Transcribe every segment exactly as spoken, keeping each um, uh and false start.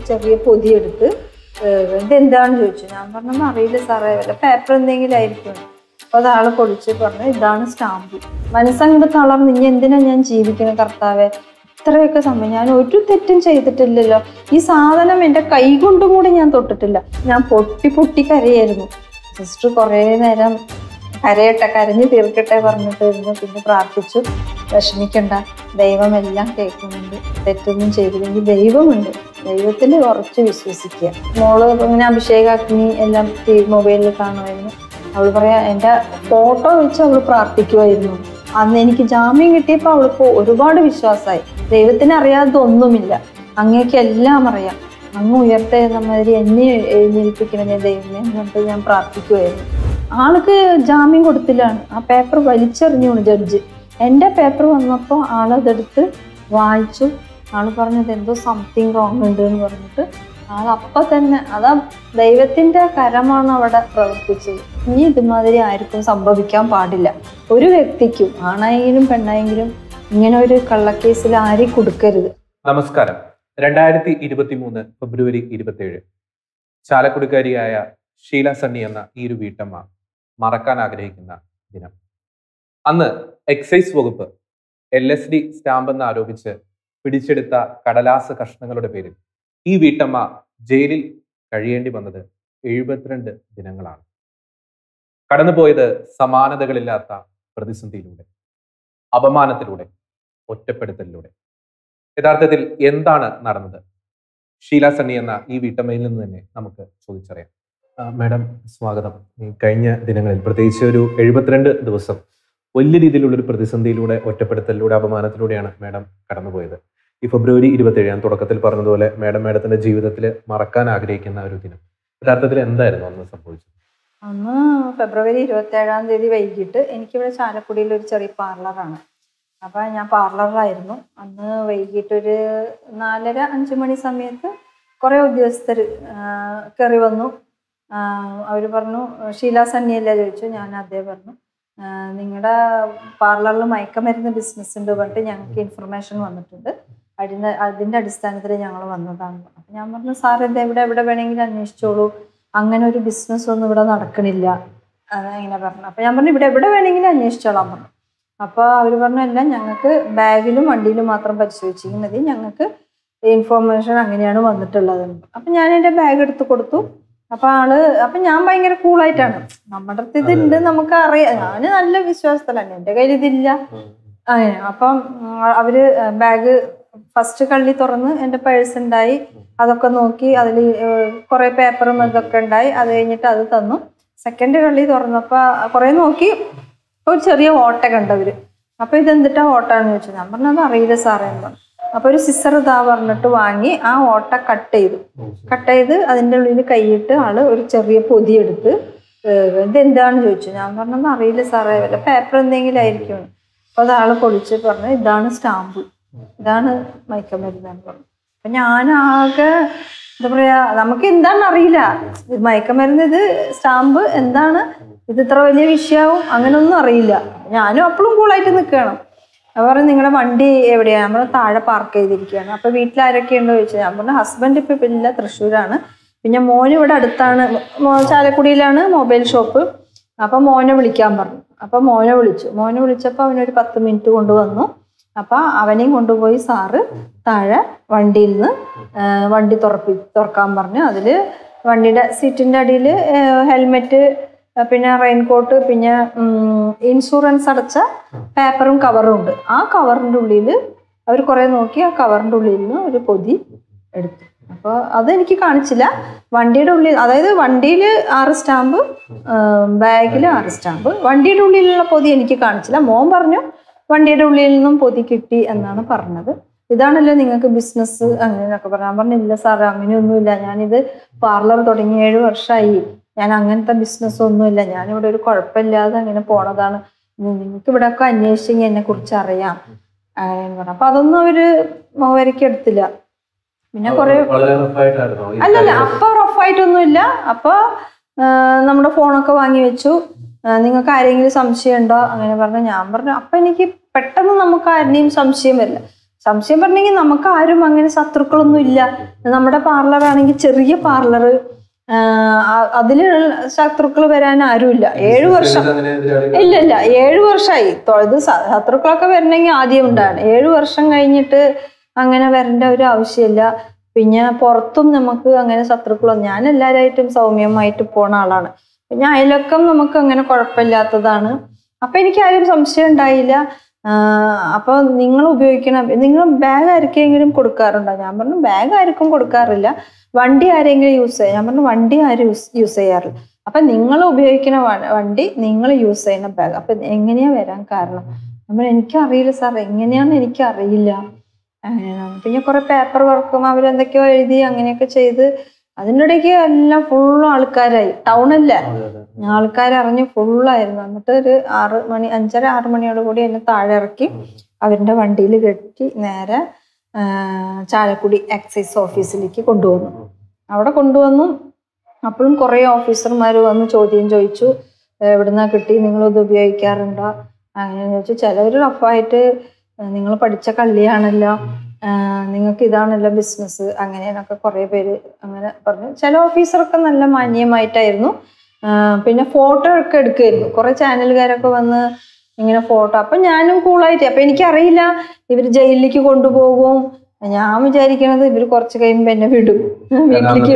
ചെറിയ പൊതിയെടുത്ത് ഇതെന്താണെന്ന് ചോദിച്ചു. ഞാൻ പറഞ്ഞൊന്നും അറിയില്ല സാറേ, വല്ല പേപ്പർ എന്തെങ്കിലും ആയിരിക്കും. അപ്പോൾ അത് ആൾ പൊളിച്ച് പറഞ്ഞു ഇതാണ് സ്റ്റാമ്പ്. മനസ്സങ്ങോട്ട് തളർന്ന് ഇനി എന്തിനാ ഞാൻ ജീവിക്കുന്നത് കർത്താവെ, ഇത്രയൊക്കെ സമയം ഞാൻ ഒരു തെറ്റും ചെയ്തിട്ടില്ലല്ലോ, ഈ സാധനം എൻ്റെ കൈ കൊണ്ടും കൂടി ഞാൻ തൊട്ടിട്ടില്ല. ഞാൻ പൊട്ടി പൊട്ടി കരയായിരുന്നു. സിസ്റ്റർ കുറേ നേരം കരയട്ടെ, കരഞ്ഞ് തീർക്കട്ടെ പറഞ്ഞിട്ടിരുന്നു. പിന്നെ പ്രാർത്ഥിച്ചു, വിഷമിക്കണ്ട, ദൈവമെല്ലാം കേൾക്കുന്നുണ്ട്, തെറ്റൊന്നും ചെയ്തില്ലെങ്കിൽ ദൈവമുണ്ട്, ദൈവത്തിൽ ഉറച്ച് വിശ്വസിക്കുക. മോള് ഇങ്ങനെ അഭിഷേകാഗ്നി എല്ലാം മൊബൈലിൽ കാണുമായിരുന്നു. അവൾ പറയാ എൻ്റെ ഫോട്ടോ വെച്ച് അവൾ പ്രാർത്ഥിക്കുമായിരുന്നു. അന്ന് എനിക്ക് ജാമ്യം കിട്ടിയപ്പോൾ അവൾക്ക് ഒരുപാട് വിശ്വാസമായി. ദൈവത്തിന് അറിയാതൊന്നുമില്ല, അങ്ങേക്ക് എല്ലാം അറിയാം, അങ്ങ് ഉയർത്തേന്ന മാതിരി എന്നെ എഴുന്നേൽപ്പിക്കണം ഞാൻ ദൈവമേ എന്നിട്ട് ഞാൻ പ്രാർത്ഥിക്കുമായിരുന്നു. ആൾക്ക് ജാമ്യം കൊടുത്തില്ലാണ്, ആ പേപ്പർ വലിച്ചെറിഞ്ഞു ജഡ്ജ്. എൻ്റെ പേപ്പർ വന്നപ്പോൾ ആളതെടുത്ത് വായിച്ചു. ആൾ പറഞ്ഞത് എന്തോ സംതിങ് റോങ് ഉണ്ട് എന്ന് പറഞ്ഞിട്ട് ആൾ അപ്പം തന്നെ, അതാ ദൈവത്തിൻ്റെ കരമാണ് അവിടെ പ്രവർത്തിച്ചത്. ഇനി ഇതുമാതിരി ആർക്കും സംഭവിക്കാൻ പാടില്ല. ഒരു വ്യക്തിക്കും, ആണായെങ്കിലും പെണ്ണായെങ്കിലും, ഇങ്ങനെ ഒരു കള്ളക്കേസിൽ ആരെയും കൊടുക്കരുത്. നമസ്കാരം. രണ്ടായിരത്തി ഇരുപത്തി മൂന്ന് ഫെബ്രുവരി ഇരുപത്തി ഏഴ് ചാലക്കുടിക്കാരിയായ ഷീല സണ്ണി എന്ന ഈ ഒരു വീട്ടമ്മ മറക്കാൻ ആഗ്രഹിക്കുന്ന ദിനം. അന്ന് എക്സൈസ് വകുപ്പ് എൽ എസ് ഡി സ്റ്റാമ്പ് എന്ന് ആരോപിച്ച് പിടിച്ചെടുത്ത കടലാസ് കഷ്ണങ്ങളുടെ പേരിൽ ഈ വീട്ടമ്മ ജയിലിൽ കഴിയേണ്ടി വന്നത് എഴുപത്തിരണ്ട് ദിനങ്ങളാണ്. കടന്നുപോയത് സമാനതകളില്ലാത്ത പ്രതിസന്ധിയിലൂടെ, അപമാനത്തിലൂടെ, ഒറ്റപ്പെടുത്തലിലൂടെ. യഥാർത്ഥത്തിൽ എന്താണ് നടന്നത്? ഷീല സണ്ണി എന്ന ഈ വീട്ടമ്മയിൽ നിന്ന് തന്നെ നമുക്ക് ചോദിച്ചറിയാം. മാഡം സ്വാഗതം. ഈ കഴിഞ്ഞ ദിനങ്ങളിൽ പ്രത്യേകിച്ച് ഒരു എഴുപത്തിരണ്ട് ദിവസം വലിയ രീതിയിലുള്ളൊരു പ്രതിസന്ധിയിലൂടെ, ഒറ്റപ്പെടുത്തലിലൂടെ, അപമാനത്തിലൂടെയാണ് മാഡം കടന്നുപോയത്. ഈ ഫെബ്രുവരി ഇരുപത്തി ഏഴ് ഞാൻ തുടക്കത്തിൽ പറഞ്ഞതുപോലെ മാഡം മാഡത്തിന്റെ ജീവിതത്തിൽ മറക്കാൻ ആഗ്രഹിക്കുന്ന ഒരു ദിനം. യഥാർത്ഥത്തിൽ എന്തായിരുന്നു അന്ന് സംഭവിച്ചത്? അന്ന് ഫെബ്രുവരി ഇരുപത്തി ഏഴാം തീയതി വൈകിട്ട് എനിക്കിവിടെ ചാലക്കുടിയിൽ ഒരു ചെറിയ പാർലറാണ്. അപ്പം ഞാൻ പാർലറിലായിരുന്നു. അന്ന് വൈകിട്ടൊരു നാലര അഞ്ച് മണി സമയത്ത് കുറേ ഉദ്യോഗസ്ഥർ കയറി വന്നു. അവർ പറഞ്ഞു ഷീല സണ്ണിയല്ലേ ചോദിച്ചു. ഞാൻ അതേ പറഞ്ഞു. നിങ്ങളുടെ പാർലറിൽ മയക്കമരുന്ന് ബിസിനസ് ഉണ്ട് പറഞ്ഞിട്ട് ഞങ്ങൾക്ക് ഇൻഫർമേഷൻ വന്നിട്ടുണ്ട്, അതിൻ്റെ അതിൻ്റെ അടിസ്ഥാനത്തിൽ ഞങ്ങൾ വന്നതാണ്. അപ്പം ഞാൻ പറഞ്ഞു സാർ എന്താ ഇവിടെ എവിടെ വേണമെങ്കിലും അന്വേഷിച്ചോളൂ, അങ്ങനെ ഒരു ബിസിനസ് ഒന്നും ഇവിടെ നടക്കണില്ല ഇങ്ങനെ പറഞ്ഞു. അപ്പം ഞാൻ പറഞ്ഞു ഇവിടെ എവിടെ വേണമെങ്കിലും അന്വേഷിച്ചോളാൻ പറഞ്ഞു. അപ്പോൾ അവർ പറഞ്ഞു അല്ല, ഞങ്ങൾക്ക് ബാഗിലും വണ്ടിയിലും മാത്രം പരിശോധിച്ചെങ്കിൽ മതി, ഞങ്ങൾക്ക് ഇൻഫോർമേഷൻ അങ്ങനെയാണ് വന്നിട്ടുള്ളത്. അപ്പം ഞാൻ എൻ്റെ ബാഗ് എടുത്ത് കൊടുത്തു. അപ്പം ആള് അപ്പം ഞാൻ ഭയങ്കര കൂളായിട്ടാണ്, നമ്മുടെ അടുത്ത് ഇതുണ്ട് നമുക്ക് അറിയാം, ഞാൻ നല്ല വിശ്വാസത്തിലാണ്, എൻ്റെ കയ്യിൽ ഇതില്ല അങ്ങനെ. അപ്പം അവര് ബാഗ് ഫസ്റ്റ് കള്ളി തുറന്ന് എൻ്റെ പേഴ്സ് ഉണ്ടായി, അതൊക്കെ നോക്കി അതിൽ കുറേ പേപ്പറും ഇതൊക്കെ ഉണ്ടായി. അത് കഴിഞ്ഞിട്ട് അത് തന്നു. സെക്കൻഡ് കള്ളി തുറന്നപ്പോൾ കുറേ നോക്കി ഒരു ചെറിയ ഓട്ട കണ്ടവർ. അപ്പോൾ ഇതെന്തിട്ടാ ഓട്ടാന്ന് ചോദിച്ചു. ഞാൻ പറഞ്ഞത് അറിയില്ല സാറേ എന്ന് പറഞ്ഞു. അപ്പോൾ ഒരു സിസർ ഇതാ പറഞ്ഞിട്ട് വാങ്ങി ആ ഓട്ട കട്ട് ചെയ്തു. കട്ട് ചെയ്ത് അതിൻ്റെ ഉള്ളിൽ കൈയിട്ട് ആള് ഒരു ചെറിയ പൊതിയെടുത്ത് ഇതെന്താണെന്ന് ചോദിച്ചു. ഞാൻ പറഞ്ഞത് അറിയില്ല സാറേ, വല്ല പേപ്പർ എന്തെങ്കിലും ആയിരിക്കും. അപ്പോൾ അത് ആള് പൊളിച്ച് പറഞ്ഞു ഇതാണ് സ്റ്റാമ്പ്, ഇതാണ് മയക്കമരുന്നെന്ന് പറഞ്ഞു. അപ്പം ഞാനാകെ എന്താ പറയുക, നമുക്ക് എന്താണെന്ന് അറിയില്ല, ഇത് മയക്കമരുന്ന്, ഇത് സ്റ്റാമ്പ് എന്താണ്, ഇത് ഇത്ര വലിയ വിഷയമാവും അങ്ങനെയൊന്നും അറിയില്ല. ഞാനും അപ്പോഴും കൂളായിട്ട് നിൽക്കുകയാണ്. അപ്പോൾ പറഞ്ഞു നിങ്ങളുടെ വണ്ടി എവിടെയാണ്? നമ്മൾ താഴെ പാർക്ക് ചെയ്തിരിക്കുകയാണ്. അപ്പോൾ വീട്ടിലാരൊക്കെയുണ്ടോ ചോദിച്ചാൽ ഞാൻ പറഞ്ഞു ഹസ്ബൻഡ് ഇപ്പോൾ ഇല്ല, തൃശ്ശൂരാണ്, പിന്നെ മോന് ഇവിടെ അടുത്താണ്, ചാലക്കുടിയിലാണ് മൊബൈൽ ഷോപ്പ്. അപ്പോൾ മോനെ വിളിക്കാൻ പറഞ്ഞു. അപ്പോൾ മോനെ വിളിച്ചു. മോനെ വിളിച്ചപ്പോൾ അവനൊരു പത്ത് മിനിറ്റ് കൊണ്ടുവന്നു. അപ്പോൾ അവനെയും കൊണ്ടുപോയി സാറ് താഴെ വണ്ടിയിൽ നിന്ന് വണ്ടി തുറപ്പി തുറക്കാൻ പറഞ്ഞു. അതിൽ വണ്ടിയുടെ സീറ്റിൻ്റെ അടിയിൽ ഹെൽമെറ്റ്, പിന്നെ റെയിൻകോട്ട്, പിന്നെ ഇൻഷുറൻസ് അടച്ച പേപ്പറും കവറും ഉണ്ട്. ആ കവറിൻ്റെ ഉള്ളിൽ അവർ കുറേ നോക്കി ആ കവറിൻ്റെ ഉള്ളിൽ നിന്ന് ഒരു പൊതി എടുത്തു. അപ്പോൾ അതെനിക്ക് കാണിച്ചില്ല. വണ്ടിയുടെ ഉള്ളിൽ, അതായത് വണ്ടിയിൽ ആറ് സ്റ്റാമ്പ്, ബാഗിൽ ആറ് സ്റ്റാമ്പ്. വണ്ടിയുടെ ഉള്ളിലുള്ള പൊതി എനിക്ക് കാണിച്ചില്ല. മോൻ പറഞ്ഞു വണ്ടിയുടെ ഉള്ളിൽ നിന്നും പൊതി കിട്ടി എന്നാണ് പറഞ്ഞത്. ഇതാണല്ലോ നിങ്ങൾക്ക് ബിസിനസ് അങ്ങനെയൊക്കെ പറഞ്ഞു. ഞാൻ പറഞ്ഞില്ല സാറേ അങ്ങനെയൊന്നുമില്ല, ഞാനിത് പാർലർ തുടങ്ങി ഏഴ് വർഷമായി, ഞാൻ അങ്ങനത്തെ ബിസിനസ് ഒന്നുമില്ല, ഞാനിവിടെ ഒരു കുഴപ്പമില്ലാതെ അങ്ങനെ പോണതാണ്, നിങ്ങൾക്ക് ഇവിടെ ഒക്കെ അന്വേഷിച്ചെങ്കിൽ എന്നെ കുറിച്ച് അറിയാം അങ്ങനെ പറഞ്ഞു. അപ്പൊ അതൊന്നും അവര് മോവരയ്ക്ക് എടുത്തില്ല. പിന്നെ കുറെ അല്ലല്ല അപ്പൊ റഫായിട്ടൊന്നും ഇല്ല. അപ്പൊ നമ്മുടെ ഫോണൊക്കെ വാങ്ങി വെച്ചു, നിങ്ങൾക്ക് ആരെങ്കിലും സംശയം ഉണ്ടോ അങ്ങനെ പറഞ്ഞു. ഞാൻ പറഞ്ഞു അപ്പൊ എനിക്ക് പെട്ടെന്ന് നമുക്ക് ആരുടെയും സംശയം വരില്ല. സംശയം പറഞ്ഞെങ്കിൽ നമുക്ക് ആരും അങ്ങനെ ശത്രുക്കളൊന്നും ഇല്ല. നമ്മുടെ പാർലർ ആണെങ്കിൽ ചെറിയ പാർലർ, അതില് ശത്രുക്കൾ വരാൻ ആരുമില്ല. ഏഴു വർഷം ഇല്ല ഇല്ല ഏഴു വർഷമായി. ഇത് ശത്രുക്കളൊക്കെ വരണമെങ്കിൽ ആദ്യം ഉണ്ടാണ്. ഏഴു വർഷം കഴിഞ്ഞിട്ട് അങ്ങനെ വരേണ്ട ഒരു ആവശ്യമില്ല. പിന്നെ പുറത്തും നമുക്ക് അങ്ങനെ ശത്രുക്കളൊന്നും, ഞാൻ എല്ലാവരായിട്ടും സൗമ്യമായിട്ട് പോണ ആളാണ്. പിന്നെ അയലൊക്കം നമുക്ക് അങ്ങനെ കുഴപ്പമില്ലാത്തതാണ്. അപ്പൊ എനിക്ക് ആരും സംശയം ഉണ്ടായില്ല. അപ്പൊ നിങ്ങൾ ഉപയോഗിക്കണം, നിങ്ങൾ ബാഗ് ആർക്കെങ്കിലും കൊടുക്കാറുണ്ടോ? ഞാൻ പറഞ്ഞു ബാഗ് ആർക്കും കൊടുക്കാറില്ല. വണ്ടി ആരെങ്കിലും യൂസ് ചെയ്യാം? ഞാൻ പറഞ്ഞു വണ്ടി ആരും യൂസ് യൂസ് ചെയ്യാറില്ല. അപ്പൊ നിങ്ങൾ ഉപയോഗിക്കുന്ന വണ്ടി, നിങ്ങൾ യൂസ് ചെയ്യുന്ന ബാഗ്, അപ്പൊ എങ്ങനെയാ വരാൻ കാരണം? നമ്മൾ എനിക്കറിയില്ല സാർ, എങ്ങനെയാന്ന് എനിക്കറിയില്ല. അങ്ങനെയാണ്. പിന്നെ കുറെ പേപ്പർ വർക്കും അവരെന്തൊക്കെയോ എഴുതി അങ്ങനെയൊക്കെ ചെയ്ത് അതിൻ്റെ ഇടയ്ക്ക് എല്ലാം ഫുള്ളും ആൾക്കാരായി. ടൗണല്ലേ, ആൾക്കാരറിഞ്ഞ് ഫുള്ളായിരുന്നു. എന്നിട്ട് ഒരു ആറ് മണി അഞ്ചര ആറ് മണിയോട് കൂടി എന്നെ താഴെ ഇറക്കി അവരുടെ വണ്ടിയിൽ കെട്ടി നേരെ ചാലക്കുടി എക്സൈസ് ഓഫീസിലേക്ക് കൊണ്ടുവന്നു. അവിടെ കൊണ്ടുവന്നു. അപ്പോഴും കുറേ ഓഫീസർമാർ വന്ന് ചോദ്യം ചോദിച്ചു, എവിടുന്നാ കിട്ടി, നിങ്ങളിത് ഉപയോഗിക്കാറുണ്ടോ അങ്ങനെ ചോദിച്ചു. ചിലവർ റഫായിട്ട് നിങ്ങൾ പഠിച്ച കള്ളിയാണല്ലോ, നിങ്ങൾക്ക് ഇതാണല്ലോ ബിസിനസ്, അങ്ങനെയൊക്കെ കുറേ പേര് അങ്ങനെ പറഞ്ഞു. ചില ഓഫീസറൊക്കെ നല്ല മാന്യമായിട്ടായിരുന്നു. പിന്നെ ഫോട്ടോ ഒക്കെ എടുക്കുമായിരുന്നു. കുറേ ചാനലുകാരൊക്കെ വന്ന് ഇങ്ങനെ ഫോട്ടോ. അപ്പം ഞാനും കൂളായിട്ട്, അപ്പം എനിക്കറിയില്ല ഇവർ ജയിലിലേക്ക് കൊണ്ടുപോകും. ഞാൻ വിചാരിക്കണത് ഇവർ കുറച്ച് കഴിയുമ്പോൾ എന്നെ വിടും വീട്ടിലേക്ക്.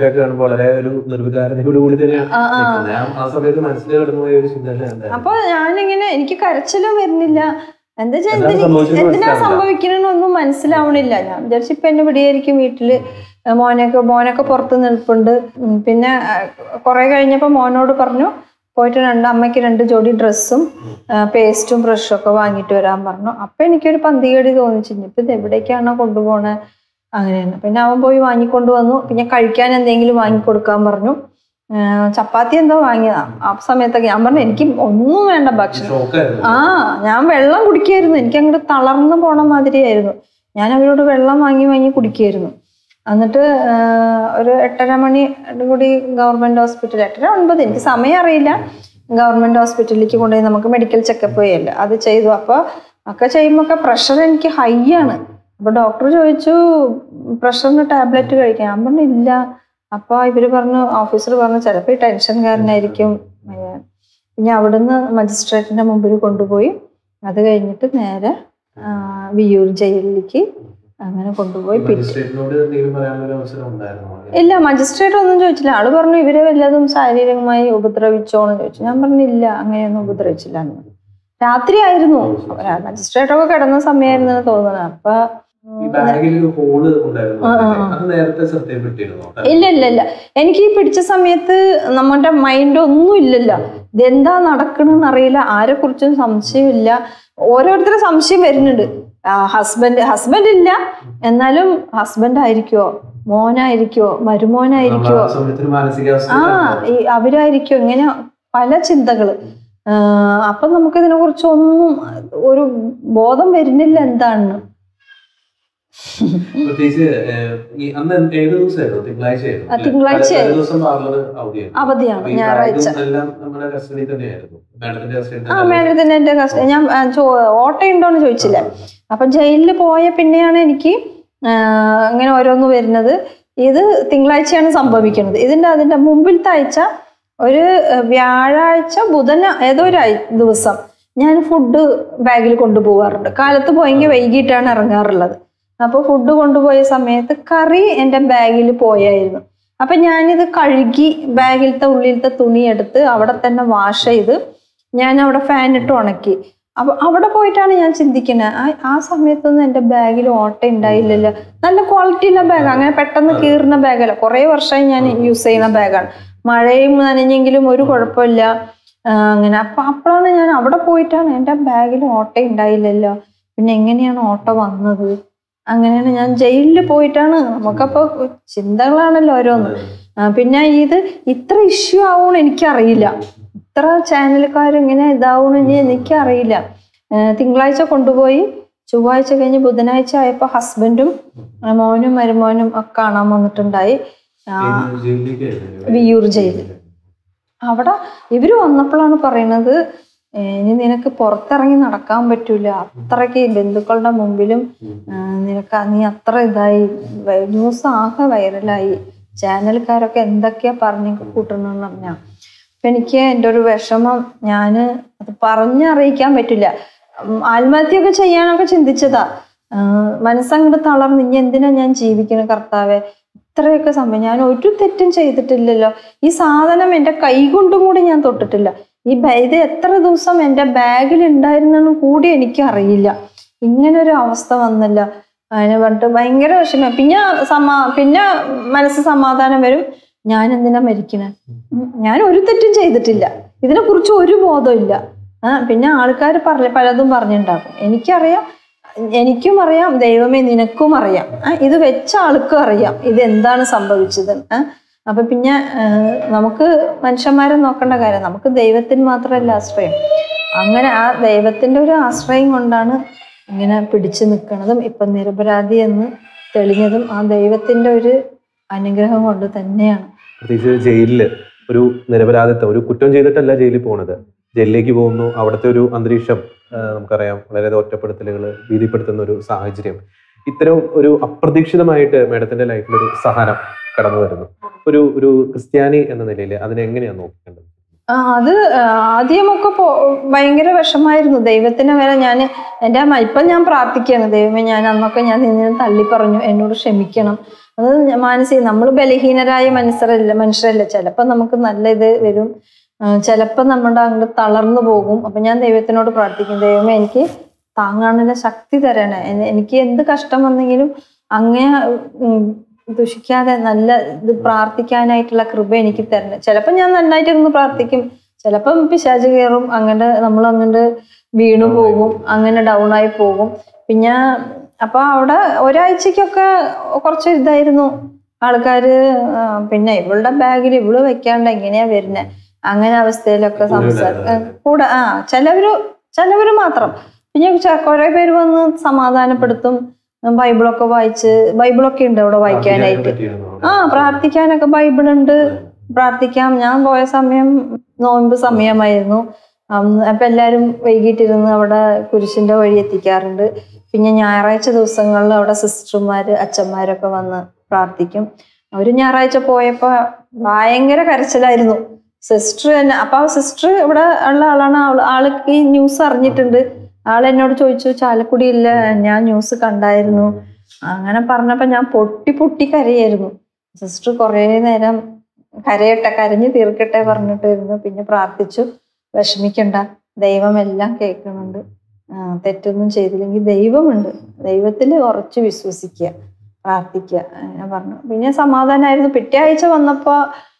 അപ്പൊ ഞാനിങ്ങനെ, എനിക്ക് കരച്ചിലും വരുന്നില്ല, എന്താ വെച്ചാൽ എന്തിനാ സംഭവിക്കണമെന്നൊന്നും മനസ്സിലാവണില്ല. ഞാൻ വിചാരിച്ചു ഇപ്പൊ എന്നെ വിടിയായിരിക്കും വീട്ടില്. മോനൊക്കെ മോനൊക്കെ പുറത്ത് നിൽപ്പുണ്ട്. പിന്നെ കുറെ കഴിഞ്ഞപ്പോ മോനോട് പറഞ്ഞു പോയിട്ട് രണ്ട് അമ്മയ്ക്ക് രണ്ട് ജോഡി ഡ്രസ്സും പേസ്റ്റും ബ്രഷും ഒക്കെ വാങ്ങിയിട്ട് വരാൻ പറഞ്ഞു. അപ്പൊ എനിക്കൊരു പന്തികേടി തോന്നിച്ചു, ഇപ്പൊ ഇത് എവിടേക്കാണോ കൊണ്ടുപോണേ അങ്ങനെയാണ്. പിന്നെ അവൻ പോയി വാങ്ങിക്കൊണ്ട് വന്നു. പിന്നെ കഴിക്കാൻ എന്തെങ്കിലും വാങ്ങിക്കൊടുക്കാൻ പറഞ്ഞു. ചപ്പാത്തി എന്തോ വാങ്ങിയതാ ആ സമയത്തൊക്കെ. ഞാൻ പറഞ്ഞു എനിക്ക് ഒന്നും വേണ്ട ഭക്ഷണം. ആ ഞാൻ വെള്ളം കുടിക്കായിരുന്നു. എനിക്ക് അങ്ങോട്ട് തളർന്നു പോണ മാതിരിയായിരുന്നു. ഞാൻ അവരോട് വെള്ളം വാങ്ങി വാങ്ങി കുടിക്കായിരുന്നു. എന്നിട്ട് ഒരു എട്ടര മണി കൂടി ഗവൺമെന്റ് ഹോസ്പിറ്റൽ, എട്ടര ഒൻപത് എനിക്ക് സമയം അറിയില്ല, ഗവൺമെന്റ് ഹോസ്പിറ്റലിലേക്ക് കൊണ്ടുപോയി നമുക്ക് മെഡിക്കൽ ചെക്കപ്പ് ചെയ്യല്ലേ, അത് ചെയ്തു. അപ്പോൾ ഒക്കെ ചെയ്യുമ്പോൾ പ്രഷർ എനിക്ക് ഹൈ ആണ്. അപ്പോൾ ഡോക്ടർ ചോദിച്ചു പ്രഷറിന് ടാബ്ലറ്റ് കഴിക്കാൻ. ഞാൻ പറഞ്ഞു ഇല്ല. അപ്പോൾ ഇവർ പറഞ്ഞു, ഓഫീസർ പറഞ്ഞു ചിലപ്പോൾ ഈ ടെൻഷൻ കാരനായിരിക്കും. പിന്നെ അവിടുന്ന് മജിസ്ട്രേറ്റിന്റെ മുമ്പിൽ കൊണ്ടുപോയി. അത് കഴിഞ്ഞിട്ട് നേരെ വിയ്യൂർ ജയിലിലേക്ക് അങ്ങനെ കൊണ്ടുപോയി. ഇല്ല, മജിസ്ട്രേറ്റ് ഒന്നും ചോദിച്ചില്ല. ആള് പറഞ്ഞു ഇവരെ വല്ലതും ശാരീരികമായി ഉപദ്രവിച്ചോന്ന് ചോദിച്ചു. ഞാൻ പറഞ്ഞില്ല, അങ്ങനെയൊന്നും ഉപദ്രവിച്ചില്ല. രാത്രി ആയിരുന്നു, മജിസ്ട്രേറ്റ് ഒക്കെ കിടന്ന സമയമായിരുന്നു തോന്നുന്നത്. അപ്പൊ ഇല്ല ഇല്ല ഇല്ല എനിക്ക് ഈ പിടിച്ച സമയത്ത് നമ്മുടെ മൈൻഡ് ഒന്നും ഇല്ലല്ലോ. ഇതെന്താ നടക്കണെന്ന് അറിയില്ല, ആരെ കുറിച്ചും സംശയമില്ല. ഓരോരുത്തരും സംശയം വരുന്നുണ്ട്. ഹസ്ബൻഡ് ഹസ്ബൻഡ് ഇല്ല, എന്നാലും ഹസ്ബൻഡ് ആയിരിക്കുവോ, മോനായിരിക്കുവോ, മരുമോനായിരിക്കുവോ, ആ അവരായിരിക്കോ, ഇങ്ങനെ പല ചിന്തകള്. അപ്പൊ നമുക്കിതിനെ കുറിച്ചൊന്നും ഒരു ബോധം വരുന്നില്ല എന്താണെന്ന്. തിങ്കളാഴ്ച അവധിയാണ്, ഞായറാഴ്ച. ആ മേഡത്തിന്റെ എന്റെ കസ്റ്റഡി. ഞാൻ ഓട്ടയുണ്ടോന്ന് ചോദിച്ചില്ല. അപ്പൊ ജയിലിൽ പോയ പിന്നെയാണ് എനിക്ക് അങ്ങനെ ഓരോന്ന് വരുന്നത്. ഇത് തിങ്കളാഴ്ചയാണ് സംഭവിക്കുന്നത്. ഇതിന്റെ അതിന്റെ മുമ്പിലത്തെ ആഴ്ച ഒരു വ്യാഴാഴ്ച ബുധന ഏതോ ഒരു ദിവസം ഞാൻ ഫുഡ് ബാഗിൽ കൊണ്ടുപോകാറുണ്ട്. കാലത്ത് പോയെങ്കിൽ വൈകിട്ടാണ് ഇറങ്ങാറുള്ളത്. അപ്പോൾ ഫുഡ് കൊണ്ടുപോയ സമയത്ത് കറി എൻ്റെ ബാഗിൽ പോയായിരുന്നു. അപ്പൊ ഞാനിത് കഴുകി ബാഗിലത്തെ ഉള്ളിലത്തെ തുണി എടുത്ത് അവിടെ തന്നെ വാഷ് ചെയ്ത് ഞാൻ അവിടെ ഫാനിട്ട് ഉണക്കി. അപ്പൊ അവിടെ പോയിട്ടാണ് ഞാൻ ചിന്തിക്കുന്നത്, ആ ആ സമയത്തൊന്നും എൻ്റെ ബാഗിൽ ഓട്ട ഉണ്ടായില്ലല്ലോ. നല്ല ക്വാളിറ്റിയുള്ള ബാഗ്, അങ്ങനെ പെട്ടെന്ന് കീറുന്ന ബാഗല്ല. കുറേ വർഷമായി ഞാൻ യൂസ് ചെയ്യുന്ന ബാഗാണ്. മഴയും നനഞ്ഞെങ്കിലും ഒരു കുഴപ്പമില്ല അങ്ങനെ. അപ്പൊ അപ്പോഴാണ് ഞാൻ അവിടെ പോയിട്ടാണ് എൻ്റെ ബാഗിൽ ഓട്ട ഉണ്ടായില്ലല്ലോ, പിന്നെ എങ്ങനെയാണ് ഓട്ട വന്നത്. അങ്ങനെയാണ് ഞാൻ ജയിലിൽ പോയിട്ടാണ്. നമുക്കപ്പോൾ ചിന്തകളാണല്ലോ ഓരോന്ന്. പിന്നെ ഇത് ഇത്ര ഇഷ്യൂ ആവുമെന്ന് എനിക്കറിയില്ല, ഇത്ര ചാനലുകാർ ഇങ്ങനെ ഇതാവുമെന്ന് എനിക്കറിയില്ല. തിങ്കളാഴ്ച കൊണ്ടുപോയി, ചൊവ്വാഴ്ച കഴിഞ്ഞ് ബുധനാഴ്ച ആയപ്പോൾ ഹസ്ബൻഡും മോനും മരുമോനും ഒക്കെ കാണാൻ വന്നിട്ടുണ്ടായി വിയ്യൂർ ജയിലിൽ. അവിടെ ഇവര് വന്നപ്പോഴാണ് പറയുന്നത് ഇനി നിനക്ക് പുറത്തിറങ്ങി നടക്കാൻ പറ്റൂല, അത്രയ്ക്ക് ബന്ധുക്കളുടെ മുമ്പിലും നിനക്ക് നീ അത്ര ഇതായി, ന്യൂസ് ആകെ വൈറലായി, ചാനൽക്കാരൊക്കെ എന്തൊക്കെയാ പറഞ്ഞു കൂട്ടണമെന്ന് പറഞ്ഞാ. അപ്പൊ എനിക്ക് എൻ്റെ ഒരു വിഷമം ഞാൻ അത് പറഞ്ഞറിയിക്കാൻ പറ്റില്ല. ആത്മഹത്യയൊക്കെ ചെയ്യാനൊക്കെ ചിന്തിച്ചതാ. മനസ്സങ്ങോട്ട് തളർന്ന് ഇനി എന്തിനാ ഞാൻ ജീവിക്കണ കർത്താവെ, ഇത്രയൊക്കെ സംഭവം, ഞാൻ ഒരു തെറ്റും ചെയ്തിട്ടില്ലല്ലോ, ഈ സാധനം എൻ്റെ കൈ കൊണ്ടും കൂടി ഞാൻ തൊട്ടിട്ടില്ല, ഈ ഇത് എത്ര ദിവസം എൻ്റെ ബാഗിൽ ഉണ്ടായിരുന്നെന്നും കൂടി എനിക്ക് അറിയില്ല, ഇങ്ങനൊരു അവസ്ഥ വന്നില്ല. അതിനെ പറഞ്ഞിട്ട് ഭയങ്കര വിഷമം. പിന്നെ സമാ പിന്നെ മനസ്സ് സമാധാനം വരും, ഞാൻ എന്തിനാ മരിക്കണേ, ഞാൻ ഒരു തെറ്റും ചെയ്തിട്ടില്ല, ഇതിനെ കുറിച്ച് ഒരു ബോധമില്ല. ആ പിന്നെ ആൾക്കാർ പറഞ്ഞ പലതും പറഞ്ഞിട്ടുണ്ടാക്കും, എനിക്കറിയാം, എനിക്കും അറിയാം, ദൈവമേ നിനക്കും അറിയാം, ഇത് വെച്ച ആൾക്കും അറിയാം ഇത് എന്താണ് സംഭവിച്ചത്. അപ്പൊ പിന്നെ നമുക്ക് മനുഷ്യന്മാരെ നോക്കേണ്ട കാര്യം, നമുക്ക് ദൈവത്തിന് മാത്രമല്ല ആശ്രയം. അങ്ങനെ ആ ദൈവത്തിന്റെ ഒരു ആശ്രയം കൊണ്ടാണ് ഇങ്ങനെ പിടിച്ചു നിൽക്കുന്നതും ഇപ്പൊ നിരപരാധി എന്ന് തെളിഞ്ഞതും ആ ദൈവത്തിന്റെ ഒരു അനുഗ്രഹം കൊണ്ട് തന്നെയാണ്. പ്രത്യേകിച്ച് ജയിലില് ഒരു നിരപരാധിത്വം, ഒരു കുറ്റം ചെയ്തിട്ടല്ല ജയിലിൽ പോകുന്നത്, ജയിലിലേക്ക് പോകുന്നു, അവിടുത്തെ ഒരു അന്തരീക്ഷം നമുക്കറിയാം, വളരെ ഒറ്റപ്പെടുത്തലുകൾ, ഭീതിപ്പെടുത്തുന്ന ഒരു സാഹചര്യം, ഇത്തരം ഒരു അപ്രതീക്ഷിതമായിട്ട് മേഡത്തിന്റെ ലൈഫിൽ ഒരു സഹനം കടന്നു വരുന്നു. ഒരു ഒരു ക്രിസ്ത്യാനി എന്ന നിലയിൽ അതിനെ എങ്ങനെയാണ് നോക്കേണ്ടത്? ആ അത് ആദ്യമൊക്കെ പോ ഭയങ്കര വിഷമായിരുന്നു. ദൈവത്തിനെ വരെ ഞാൻ എൻ്റെ ഇപ്പം ഞാൻ പ്രാർത്ഥിക്കുകയാണ്, ദൈവമേ ഞാൻ അന്നൊക്കെ ഞാൻ നിന്നെ തള്ളി പറഞ്ഞു, എന്നോട് ക്ഷമിക്കണം. അത് മാനസിക, നമ്മൾ ബലഹീനരായ മനുഷ്യരല്ല മനുഷ്യരല്ല ചിലപ്പോൾ നമുക്ക് നല്ല ഇത് വരും, ചിലപ്പോൾ നമ്മുടെ അങ്ങോട്ട് തളർന്നു പോകും. അപ്പം ഞാൻ ദൈവത്തിനോട് പ്രാർത്ഥിക്കും, ദൈവമേ എനിക്ക് താങ്ങാനുള്ള ശക്തി തരണേ, എനിക്ക് എന്ത് കഷ്ടം വന്നെങ്കിലും അങ്ങേ ദുഷിക്കാതെ നല്ല ഇത് പ്രാർത്ഥിക്കാനായിട്ടുള്ള കൃപ എനിക്ക് തരണം. ചിലപ്പോൾ ഞാൻ നന്നായിട്ടിരുന്ന് പ്രാർത്ഥിക്കും, ചിലപ്പം പിശാച് കയറും, അങ്ങനെ നമ്മൾ അങ്ങോട്ട് വീണു പോകും, അങ്ങനെ ഡൗൺ ആയി പോകും. പിന്നെ അപ്പൊ അവിടെ ഒരാഴ്ചക്കൊക്കെ കുറച്ച് ഇതായിരുന്നു ആൾക്കാര്. പിന്നെ ഇവളുടെ ബാഗിൽ ഇവള് വെക്കാണ്ട് എങ്ങനെയാ വരുന്നേ, അങ്ങനെ അവസ്ഥയിലൊക്കെ സംസാരിക്കും കൂടെ. ആ ചിലവര് ചിലവര് മാത്രം. പിന്നെ കുറെ പേര് വന്ന് സമാധാനപ്പെടുത്തും, ബൈബിളൊക്കെ വായിച്ച്, ബൈബിളൊക്കെ ഉണ്ട് അവിടെ വായിക്കാനായിട്ട്. ആ പ്രാർത്ഥിക്കാനൊക്കെ ബൈബിളുണ്ട്, പ്രാർത്ഥിക്കാം. ഞാൻ പോയ സമയം നോമ്പ് സമയമായിരുന്നു. അപ്പൊ എല്ലാരും വൈകിട്ടിരുന്ന് അവിടെ കുരിശിന്റെ വഴി എത്തിക്കാറുണ്ട്. പിന്നെ ഞായറാഴ്ച ദിവസങ്ങളിൽ അവിടെ സിസ്റ്റർമാര് അച്ഛന്മാരൊക്കെ വന്ന് പ്രാർത്ഥിക്കും. ഒരു ഞായറാഴ്ച പോയപ്പോ ഭയങ്കര കരച്ചിലായിരുന്നു. സിസ്റ്റർ തന്നെ, അപ്പൊ ആ സിസ്റ്റർ ഇവിടെ ഉള്ള ആളാണ്, ആൾക്ക് ഈ ന്യൂസ് അറിഞ്ഞിട്ടുണ്ട്. ആൾ എന്നോട് ചോദിച്ചു, ചാലക്കുടിയില്ല, ഞാൻ ന്യൂസ് കണ്ടായിരുന്നു. അങ്ങനെ പറഞ്ഞപ്പോ ഞാൻ പൊട്ടി പൊട്ടി കരയായിരുന്നു. സിസ്റ്റർ കുറേ നേരം കരയട്ടെ, കരഞ്ഞു തീർക്കട്ടെ പറഞ്ഞിട്ടിരുന്നു. പിന്നെ പ്രാർത്ഥിച്ചു, വിഷമിക്കണ്ട, ദൈവം എല്ലാം കേൾക്കുന്നുണ്ട്, തെറ്റൊന്നും ചെയ്തില്ലെങ്കിൽ ദൈവമുണ്ട്, ദൈവത്തിൽ ഉറച്ചു വിശ്വസിക്കുക, പ്രാർത്ഥിക്കുക ഞാൻ പറഞ്ഞു. പിന്നെ സമാധാനമായിരുന്നു. പിറ്റേ ആഴ്ച വന്നപ്പോ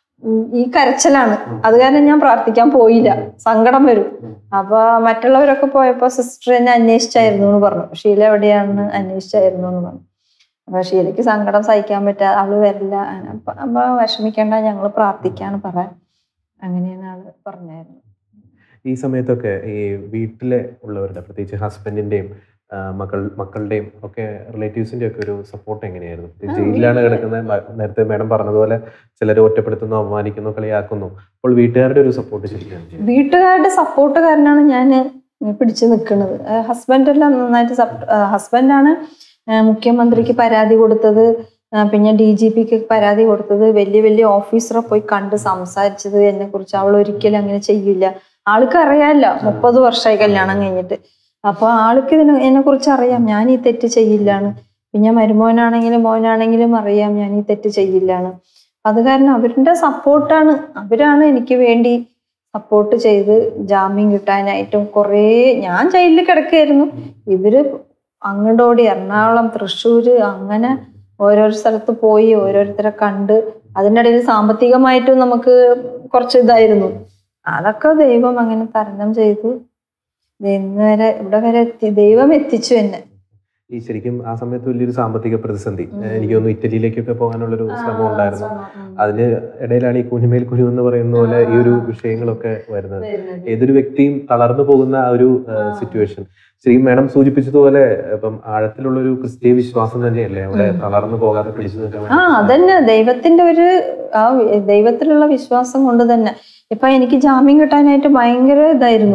ഈ കരച്ചിലാണ്, അത് കാരണം ഞാൻ പ്രാർത്ഥിക്കാൻ പോയില്ല, സങ്കടം വരും. അപ്പൊ മറ്റുള്ളവരൊക്കെ പോയപ്പോ സിസ്റ്റർ എന്നെ അന്വേഷിച്ചായിരുന്നു എന്ന് പറഞ്ഞു, ഷീല എവിടെയാണെന്ന് അന്വേഷിച്ചായിരുന്നു എന്ന് പറഞ്ഞു. അപ്പൊ ഷീലയ്ക്ക് സങ്കടം സഹിക്കാൻ പറ്റാ, അവള് വരില്ല, അപ്പൊ വിഷമിക്കേണ്ട, ഞങ്ങള് പ്രാർത്ഥിക്കാന്ന് പറയാൻ, അങ്ങനെയാണ് ആള് പറഞ്ഞായിരുന്നു. ഈ സമയത്തൊക്കെ ഈ വീട്ടിലെ ഉള്ളവരുടെ, പ്രത്യേകിച്ച് ഹസ്ബൻഡിന്റെയും മക്കൾ മക്കളുടെയും ഒക്കെ റിലേറ്റീവ്സിന്റെ ഒക്കെ ഒരു സപ്പോർട്ട് എങ്ങനെയായിരുന്നു? ജയിലിലാണ് കിടക്കുന്നത്, നേരത്തെ മാഡം പറഞ്ഞതുപോലെ ചിലർ ഒറ്റപ്പെടുത്തുന്നു, അപമാനിക്കുന്നു, കളിയാക്കുന്നു. അപ്പോൾ വീട്ടുകാരുടെ ഒരു സപ്പോർട്ട് ശരിയാണ്? വീട്ടുകാരുടെ സപ്പോർട്ട് കാരണമാണ് ഞാൻ പിടിച്ചു നിൽക്കുന്നത്. ഹസ്ബൻഡെല്ലാം നന്നായിട്ട്, ഹസ്ബൻഡാണ് മുഖ്യമന്ത്രിക്ക് പരാതി കൊടുത്തത്, പിന്നെ ഡി ജി പിക്ക് പരാതി കൊടുത്തത്, വലിയ വലിയ ഓഫീസറെ പോയി കണ്ട് സംസാരിച്ചത് എന്നെ കുറിച്ച്. അവൾ ഒരിക്കലും അങ്ങനെ ചെയ്യില്ല, ആൾക്ക് അറിയാമല്ലോ, മുപ്പത് വർഷമായി കല്യാണം കഴിഞ്ഞിട്ട്. അപ്പൊ ആൾക്ക് ഇതിനെ എന്നെ കുറിച്ച് അറിയാം, ഞാൻ ഈ തെറ്റ് ചെയ്യില്ലാണ്. പിന്നെ മരുമോനാണെങ്കിലും മോനാണെങ്കിലും അറിയാം ഞാൻ ഈ തെറ്റ് ചെയ്യില്ലാണ്. അത് കാരണം അവരുടെ സപ്പോർട്ടാണ്, അവരാണ് എനിക്ക് വേണ്ടി സപ്പോർട്ട് ചെയ്ത് ജാമ്യം കിട്ടാനായിട്ടും കുറേ. ഞാൻ ജയിലിൽ കിടക്കുകയായിരുന്നു, ഇവര് അങ്ങോട്ടോടി എറണാകുളം, തൃശ്ശൂര്, അങ്ങനെ ഓരോരോ സ്ഥലത്ത് പോയി ഓരോരുത്തരെ കണ്ട്. അതിൻ്റെ ഇടയിൽ സാമ്പത്തികമായിട്ടും നമുക്ക് കുറച്ച് ഇതായിരുന്നു. അതൊക്കെ ദൈവം അങ്ങനെ തരണം ചെയ്തു ഇന്ന് വരെ, ഇവിടെ വരെ എത്തി, ദൈവം എത്തിച്ചു എന്നെ. ഈ ശരിക്കും ആ സമയത്ത് വലിയൊരു സാമ്പത്തിക പ്രതിസന്ധി, എനിക്ക് തോന്നുന്നു ഇറ്റലിയിലേക്കൊക്കെ പോകാനുള്ളൊരു ശ്രമം ഉണ്ടായിരുന്നു. അതിന് ഇടയിലാണ് ഈ കുഞ്ഞുമേൽ കുഞ്ഞു എന്ന് പറയുന്ന പോലെ ഈ ഒരു വിഷയങ്ങളൊക്കെ വരുന്നത്. ഏതൊരു വ്യക്തിയും തളർന്നു പോകുന്ന ആ ഒരു സിറ്റുവേഷൻ, ശരിക്കും മാഡം സൂചിപ്പിച്ചതുപോലെ ഇപ്പം ആഴത്തിലുള്ള ഒരു ക്രിസ്തീയ വിശ്വാസം തന്നെയല്ലേ അവിടെ തളർന്നു പോകാതെ പിടിച്ചു നിൽക്കാൻ? ആ അതന്നെ, ദൈവത്തിന്റെ ഒരു ആ ദൈവത്തിലുള്ള വിശ്വാസം കൊണ്ട് തന്നെ. ഇപ്പൊ എനിക്ക് ജാമ്യം കിട്ടാനായിട്ട് ഭയങ്കര ഇതായിരുന്നു.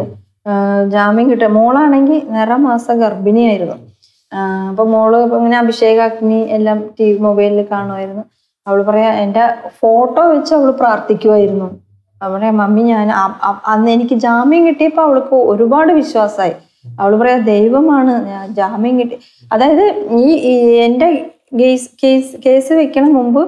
ജാമ്യം കിട്ടുക. മോളാണെങ്കിൽ നിറമാസം ഗർഭിണിയായിരുന്നു. അപ്പൊ മോള് ഇങ്ങനെ അഭിഷേകാഗ്നി എല്ലാം ടി വി മൊബൈലിൽ കാണുമായിരുന്നു. അവള് പറയാ എൻ്റെ ഫോട്ടോ വെച്ച് അവള് പ്രാർത്ഥിക്കുമായിരുന്നു. അവളെ മമ്മി ഞാൻ അന്ന് എനിക്ക് ജാമ്യം കിട്ടിയപ്പോൾ അവൾക്ക് ഒരുപാട് വിശ്വാസമായി. അവള് പറയാ ദൈവമാണ് ജാമ്യം കിട്ടി. അതായത് ഈ എൻ്റെ കേസ് കേസ് കേസ് വെക്കണ മുമ്പ്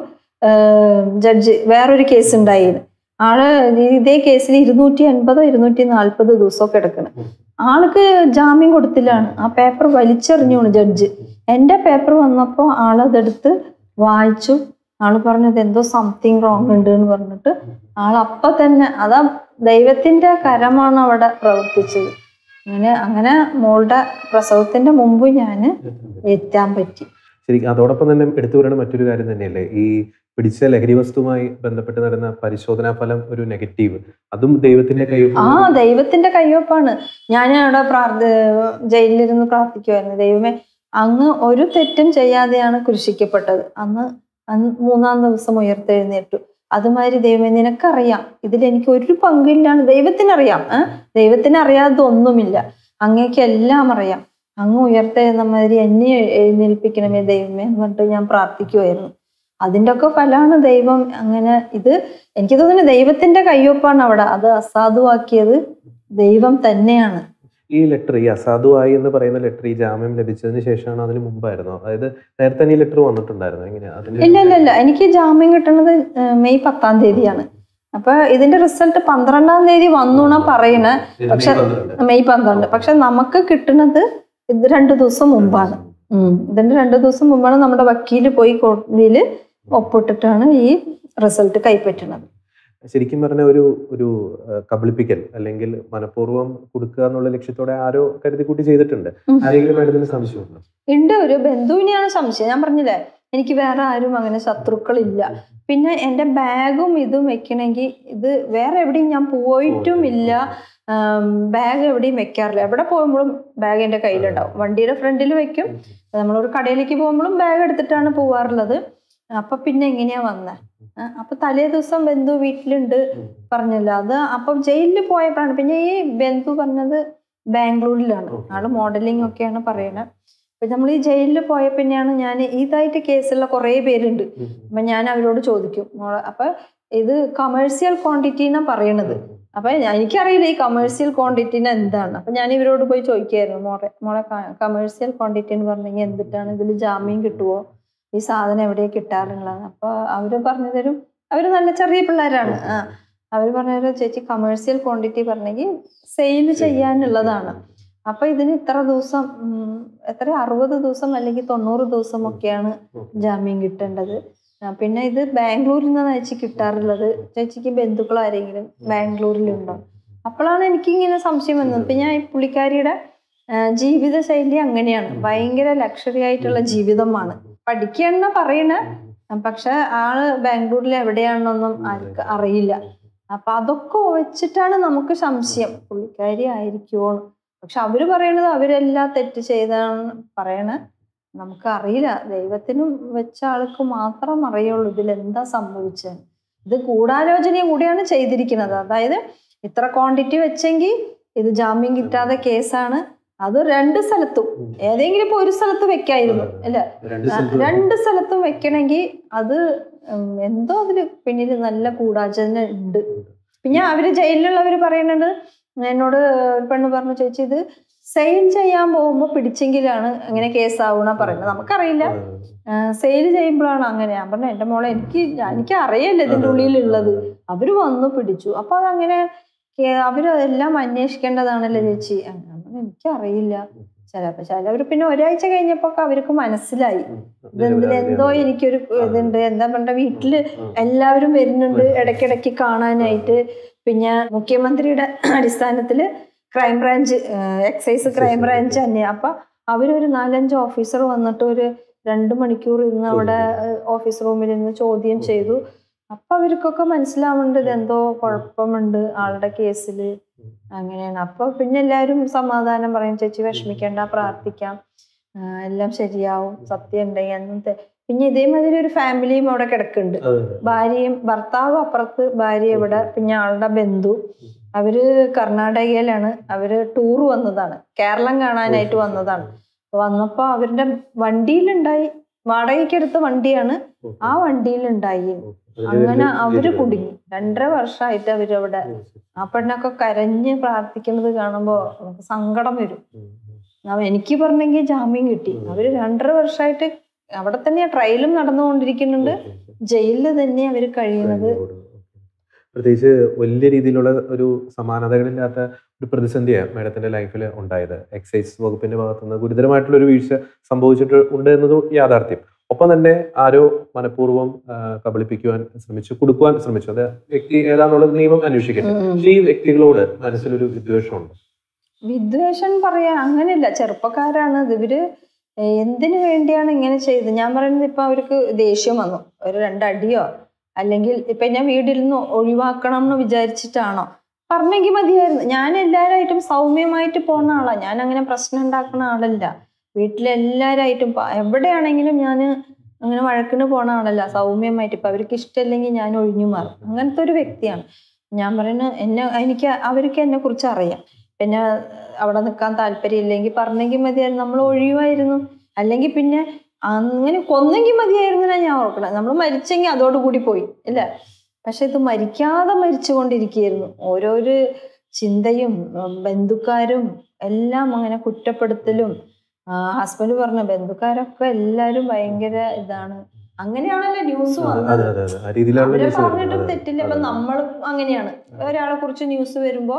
ജഡ്ജ് വേറൊരു കേസ് ഉണ്ടായിരുന്നു. ആള് ഇതേ കേസിൽ ഇരുന്നൂറ്റി എൺപതോ ഇരുന്നൂറ്റി നാൽപ്പത് ദിവസമൊക്കെ എടുക്കണം. ആൾക്ക് ജാമ്യം കൊടുത്തില്ലാണ്. ആ പേപ്പർ വലിച്ചെറിഞ്ഞു ജഡ്ജ്. എൻ്റെ പേപ്പർ വന്നപ്പോൾ ആളതെടുത്ത് വായിച്ചു. ആള് പറഞ്ഞത് എന്തോ സംതിങ് റോങ് ഉണ്ട് എന്ന് പറഞ്ഞിട്ട് ആൾ അപ്പൊ തന്നെ അതാ ദൈവത്തിന്റെ കരമാണ് അവിടെ പ്രവർത്തിച്ചത്. അങ്ങനെ അങ്ങനെ മോളുടെ പ്രസവത്തിന്റെ മുമ്പ് ഞാൻ എത്താൻ പറ്റി. ശരിക്കും അതോടൊപ്പം തന്നെ എടുത്തു പറയണ മറ്റൊരു കാര്യം തന്നെയല്ലേ ഈ പിടിച്ച ലഹരി വസ്തുവുമായി ബന്ധപ്പെട്ട് നടന്ന പരിശോധനാ ഫലം ഒരു നെഗറ്റീവ്, അതും ദൈവത്തിന്റെ കയ്യൊപ്പ്. ആ ദൈവത്തിന്റെ കയ്യൊപ്പാണ്. ഞാൻ അവിടെ പ്രാർത്ഥ ജയിലിലിരുന്ന് പ്രാർത്ഥിക്കുമായിരുന്നു, ദൈവമേ അങ്ങ് ഒരു തെറ്റും ചെയ്യാതെയാണ് കുരിശിക്കപ്പെട്ടത്. അന്ന് അന്ന് മൂന്നാം ദിവസം ഉയർത്തെഴുന്നേറ്റു. അതുമാതിരി ദൈവമേ നിനക്കറിയാം ഇതിലെനിക്ക് ഒരു പങ്കില്ലാണ്. ദൈവത്തിനറിയാം, ഏഹ് ദൈവത്തിന് അറിയാതൊന്നുമില്ല. അങ്ങേക്ക് എല്ലാം അറിയാം. അങ്ങ് ഉയർത്തെഴുന്ന മാതിരി എന്നെ എഴുന്നേൽപ്പിക്കണമേ ദൈവമേ എന്ന് പറഞ്ഞിട്ട് ഞാൻ പ്രാർത്ഥിക്കുമായിരുന്നു. അതിൻ്റെ ഒക്കെ ഫലമാണ് ദൈവം അങ്ങനെ. ഇത് എനിക്ക് തോന്നുന്നു ദൈവത്തിന്റെ കയ്യൊപ്പാണ് അവിടെ. അത് അസാധുവാക്കിയത് ദൈവം തന്നെയാണ്. ഈ ലെറ്റർ ഈ അസാധുവായി എന്ന് പറയുന്ന ലെറ്റർ ഈ ജാമ്യം ലഭിച്ചതിന് ശേഷമാണ് അതിന് മുമ്പായിരുന്നോ? അതായത് നേരത്തെ തന്നെ ഈ ലെറ്റർ വന്നിട്ടുണ്ടായിരുന്നു? എങ്ങനെയാ? ഇല്ല ഇല്ല ഇല്ല എനിക്ക് ജാമ്യം കിട്ടുന്നത് മെയ് പത്താം തീയതിയാണ്. അപ്പൊ ഇതിന്റെ റിസൾട്ട് പന്ത്രണ്ടാം തീയതി വന്നുണ പറയണ. പക്ഷെ മെയ് പന്ത്രണ്ട് പക്ഷെ നമുക്ക് കിട്ടുന്നത് ഇത് രണ്ടു ദിവസം മുമ്പാണ്. ഉം ഇതിന്റെ രണ്ടു ദിവസം മുമ്പാണ് നമ്മുടെ വക്കീല് പോയി കോടതിയിൽ ഒപ്പിട്ടിട്ടാണ് ഈ റിസൾട്ട് കൈപ്പറ്റുന്നത്. ശരിക്കും പറഞ്ഞ ഒരു ഒരു കബളിപ്പിക്കൽ അല്ലെങ്കിൽ മനഃപൂർവ്വം കൊടുക്കുക എന്നുള്ള ലക്ഷ്യത്തോടെ ആരോ കരുതി കൂട്ടി ചെയ്തിട്ടുണ്ട്. ആരെങ്കിലും അതിന് സംശയമുണ്ടോ? ഉണ്ട്, ഒരു ബന്ധുവിനെയാണ് സംശയം. ഞാൻ പറഞ്ഞില്ലേ എനിക്ക് വേറെ ആരും അങ്ങനെ ശത്രുക്കളില്ല. പിന്നെ എൻ്റെ ബാഗും ഇതും വെക്കണമെങ്കിൽ ഇത് വേറെ എവിടെയും ഞാൻ പോയിട്ടും ഇല്ല. ബാഗ് എവിടെയും വെക്കാറില്ല. എവിടെ പോകുമ്പോഴും ബാഗ് എൻ്റെ കയ്യിലുണ്ടാവും. വണ്ടിയുടെ ഫ്രണ്ടിൽ വെക്കും. നമ്മളൊരു കടയിലേക്ക് പോകുമ്പോഴും ബാഗ് എടുത്തിട്ടാണ് പോവാറുള്ളത്. അപ്പൊ പിന്നെ എങ്ങനെയാ വന്നേ? അപ്പൊ തലേ ദിവസം ബന്ധു വീട്ടിലുണ്ട് പറഞ്ഞല്ലോ. അത് അപ്പം ജയിലിൽ പോയപ്പോഴാണ്. പിന്നെ ഈ ബന്ധു പറഞ്ഞത് ബാംഗ്ലൂരിലാണ്, ആള് മോഡലിംഗ് ഒക്കെയാണ് പറയണത്. അപ്പൊ നമ്മൾ ഈ ജയിലിൽ പോയ പിന്നെയാണ് ഞാൻ ഇതായിട്ട് കേസുള്ള കുറേ പേരുണ്ട്. അപ്പൊ ഞാൻ അവരോട് ചോദിക്കും അപ്പൊ ഇത് കമേഴ്സ്യൽ ക്വാണ്ടിറ്റി എന്നാ പറയണത്. അപ്പൊ എനിക്കറിയില്ല ഈ കമേഴ്സ്യൽ ക്വാണ്ടിറ്റിന് എന്താണ്. അപ്പൊ ഞാൻ ഇവരോട് പോയി ചോദിക്കായിരുന്നു, മോളെ മോളെ കമേഴ്സ്യൽ ക്വാണ്ടിറ്റി എന്ന് പറഞ്ഞെങ്കിൽ എന്തിട്ടാണ്, ഇതിൽ ജാമ്യം കിട്ടുമോ, ഈ സാധനം എവിടെയാ കിട്ടാറുള്ളത്? അപ്പൊ അവര് പറഞ്ഞു തരും. അവര് നല്ല ചെറിയ പിള്ളേരാണ്. ആ അവര് പറഞ്ഞു തരും, ചേച്ചി കമേഴ്സ്യൽ ക്വാണ്ടിറ്റി പറഞ്ഞെങ്കിൽ സെയിൽ ചെയ്യാനുള്ളതാണ്. അപ്പൊ ഇതിന് ഇത്ര ദിവസം എത്ര അറുപത് ദിവസം അല്ലെങ്കിൽ തൊണ്ണൂറ് ദിവസം ഒക്കെയാണ് ജാമ്യം കിട്ടേണ്ടത്. പിന്നെ ഇത് ബാംഗ്ലൂരിൽ നിന്നാണ് ചേച്ചി കിട്ടാറുള്ളത്. ചേച്ചിക്ക് ബന്ധുക്കൾ ആരെങ്കിലും ബാംഗ്ലൂരിലുണ്ടോ? അപ്പോഴാണ് എനിക്കിങ്ങനെ സംശയം വന്നത്. ഇപ്പൊ ഞാൻ ഈ പുള്ളിക്കാരിയുടെ ജീവിത ശൈലി അങ്ങനെയാണ്, ഭയങ്കര ലക്ഷറി ആയിട്ടുള്ള ജീവിതമാണ്. പഠിക്കണ പറയണ, പക്ഷെ ആള് ബാംഗ്ലൂരിൽ എവിടെയാണെന്നൊന്നും ആർക്ക് അറിയില്ല. അപ്പൊ അതൊക്കെ വെച്ചിട്ടാണ് നമുക്ക് സംശയം പുള്ളിക്കാരി ആയിരിക്കുമോ. പക്ഷെ അവര് പറയണത് അവരെല്ലാം തെറ്റ് ചെയ്താണ് പറയണ. നമുക്ക് അറിയില്ല, ദൈവത്തിനും വെച്ച ആൾക്ക് മാത്രം അറിയുള്ളൂ ഇതിലെന്താ സംഭവിച്ചത്. ഇത് ഗൂഢാലോചനയും കൂടിയാണ് ചെയ്തിരിക്കുന്നത്. അതായത് ഇത്ര ക്വാണ്ടിറ്റി വെച്ചെങ്കിൽ ഇത് ജാമ്യം കിട്ടാതെ കേസാണ്. അത് രണ്ട് സ്ഥലത്തും ഏതെങ്കിലും ഇപ്പൊ ഒരു സ്ഥലത്ത് വെക്കായിരുന്നു അല്ല, രണ്ട് സ്ഥലത്തും വെക്കണമെങ്കിൽ അത് എന്തോ അതില് പിന്നിൽ നല്ല ഗൂഢാലോചന ഉണ്ട്. പിന്നെ അവര് ജയിലിലുള്ളവര് പറയുന്നുണ്ട്, എന്നോട് ഒരു പെണ്ണ് പറഞ്ഞു, ചേച്ചി ഇത് സെയിൽ ചെയ്യാൻ പോകുമ്പോ പിടിച്ചെങ്കിലാണ് അങ്ങനെ കേസാവണ പറയുന്നത്. നമുക്കറിയില്ല, സെയിൽ ചെയ്യുമ്പോഴാണ് അങ്ങനെ. ഞാൻ പറഞ്ഞു എന്റെ മോളെ എനിക്ക് എനിക്ക് അറിയില്ല ഇതിന്റെ ഉള്ളിലുള്ളത്. അവര് വന്നു പിടിച്ചു. അപ്പൊ അതങ്ങനെ അവര് എല്ലാം അന്വേഷിക്കേണ്ടതാണല്ലോ ചേച്ചി. എനിക്കറിയില്ല. ചിലപ്പോ ചിലവര് പിന്നെ ഒരാഴ്ച കഴിഞ്ഞപ്പോ അവർക്ക് മനസ്സിലായി ഇതെന്തിൽ എന്തോ എനിക്കൊരു ഇതുണ്ട്. എന്താ പറഞ്ഞ വീട്ടില് എല്ലാവരും വരുന്നുണ്ട് ഇടയ്ക്കിടയ്ക്ക് കാണാനായിട്ട്. പിന്നെ മുഖ്യമന്ത്രിയുടെ അടിസ്ഥാനത്തില് ക്രൈംബ്രാഞ്ച് എക്സൈസ് ക്രൈംബ്രാഞ്ച് തന്നെ. അപ്പൊ അവരൊരു നാലഞ്ച് ഓഫീസർ വന്നിട്ട് ഒരു രണ്ടു മണിക്കൂർ ഇന്ന് അവിടെ ഓഫീസ് റൂമിൽ നിന്ന് ചോദ്യം ചെയ്തു. അപ്പൊ അവർക്കൊക്കെ മനസ്സിലാവുന്നുണ്ട് ഇതെന്തോ കുഴപ്പമുണ്ട് ആളുടെ കേസില്. അങ്ങനെയാണ്. അപ്പൊ പിന്നെ എല്ലാവരും സമാധാനം പറയും, ചേച്ചി വിഷമിക്കേണ്ട, പ്രാർത്ഥിക്കാം, എല്ലാം ശരിയാവും, സത്യം ഉണ്ടെങ്കിൽ അന്നത്തെ. പിന്നെ ഇതേമാതിരി ഒരു ഫാമിലിയും അവിടെ കിടക്കുന്നുണ്ട്. ഭാര്യയും ഭർത്താവ് അപ്പുറത്ത്, ഭാര്യ ഇവിടെ, പിന്നെ ആളുടെ ബന്ധു. അവര് കർണാടകയിലാണ്. അവര് ടൂർ വന്നതാണ്, കേരളം കാണാനായിട്ട് വന്നതാണ്. വന്നപ്പോ അവരുടെ വണ്ടിയിലുണ്ടായി, വാടകയ്ക്കെടുത്ത വണ്ടിയാണ്, ആ വണ്ടിയിലുണ്ടായി. അങ്ങനെ അവര് കുടുങ്ങി. രണ്ടര വർഷമായിട്ട് അവരവിടെ. ആ പെണ്ണൊക്കെ കരഞ്ഞ് പ്രാർത്ഥിക്കുന്നത് കാണുമ്പോ നമുക്ക് സങ്കടം വരും. എനിക്ക് പറഞ്ഞെങ്കിൽ ജാമ്യം കിട്ടി. അവര് രണ്ടര വർഷമായിട്ട് അവിടെ തന്നെയാ ട്രയലും നടന്നുകൊണ്ടിരിക്കുന്നുണ്ട്, ജയിലിൽ തന്നെ അവര് കഴിയുന്നത്. പ്രത്യേകിച്ച് വലിയ രീതിയിലുള്ള ഒരു സമാനതകളില്ലാത്ത ഒരു പ്രതിസന്ധിയാണ് മാഡത്തിന്റെ ലൈഫിൽ ഉണ്ടായത്. എക്സൈസ് വകുപ്പിന്റെ ഭാഗത്തുനിന്ന് ഗുരുതരമായിട്ടുള്ള ഒരു വീഴ്ച സംഭവിച്ചിട്ട് ഉണ്ട് എന്നത് യാഥാർത്ഥ്യം. ഒപ്പം തന്നെ ആരോ മനഃപൂർവ്വം കബളിപ്പിക്കുവാൻ ശ്രമിച്ചു, കൊടുക്കുവാൻ ശ്രമിച്ചു. അത് വ്യക്തി ഏതാണുള്ളത് നിയമം അന്വേഷിക്കട്ടെ. പക്ഷേ ഈ വ്യക്തികളോട് മനസ്സിലൊരു വിദ്വേഷമുണ്ട്. വിദ്വേഷം പറയാ അങ്ങനെയല്ല, ചെറുപ്പക്കാരാണ് ഇവര്. എന്തിനു വേണ്ടിയാണ് ഇങ്ങനെ ചെയ്തത്? ഞാൻ പറയുന്നത് ഇപ്പൊ അവർക്ക് ദേഷ്യം വന്നു, ഒരു രണ്ടടിയോ അല്ലെങ്കിൽ ഇപ്പൊ ഞാൻ വീട്ടിൽ നിന്ന് ഒഴിവാക്കണം എന്ന് വിചാരിച്ചിട്ടാണോ? പറഞ്ഞെങ്കിൽ മതിയായിരുന്നു. ഞാൻ എല്ലാവരായിട്ടും സൗമ്യമായിട്ട് പോകുന്ന ആളാ. ഞാൻ അങ്ങനെ പ്രശ്നം ഉണ്ടാക്കുന്ന ആളല്ല. വീട്ടിലെല്ലാവരായിട്ടും എവിടെയാണെങ്കിലും ഞാൻ അങ്ങനെ വഴക്കിന് പോണ ആളല്ല. സൗമ്യമായിട്ട് ഇപ്പൊ അവർക്ക് ഇഷ്ടമല്ലെങ്കിൽ ഞാൻ ഒഴിഞ്ഞു മാറും. അങ്ങനത്തെ ഒരു വ്യക്തിയാണ് ഞാൻ. പറയുന്നത് എന്നെ എനിക്ക് അവർക്ക് എന്നെ കുറിച്ച് അറിയാം. പിന്നെ അവിടെ നിൽക്കാൻ താല്പര്യം ഇല്ലെങ്കിൽ പറഞ്ഞെങ്കിൽ മതിയായിരുന്നു, നമ്മൾ ഒഴിയുമായിരുന്നു. അല്ലെങ്കിൽ പിന്നെ അങ്ങനെ കൊന്നെങ്കിൽ മതിയായിരുന്നില്ല ഞാൻ ഓർക്കണം. നമ്മൾ മരിച്ചെങ്കിൽ അതോടുകൂടി പോയി ഇല്ല. പക്ഷെ ഇത് മരിക്കാതെ മരിച്ചുകൊണ്ടിരിക്കുകയായിരുന്നു. ഓരോരോ ചിന്തയും ബന്ധുക്കാരും എല്ലാം അങ്ങനെ കുറ്റപ്പെടുത്തലും. ഹസ്ബൻഡ് പറഞ്ഞ ബന്ധുക്കാരൊക്കെ എല്ലാരും ഭയങ്കര ഇതാണ്. അങ്ങനെയാണല്ലോ ന്യൂസ് വന്നത്. അവരെ പറഞ്ഞിട്ടും തെറ്റില്ല. ഇപ്പൊ നമ്മളും അങ്ങനെയാണ്, ഒരാളെ കുറിച്ച് ന്യൂസ് വരുമ്പോ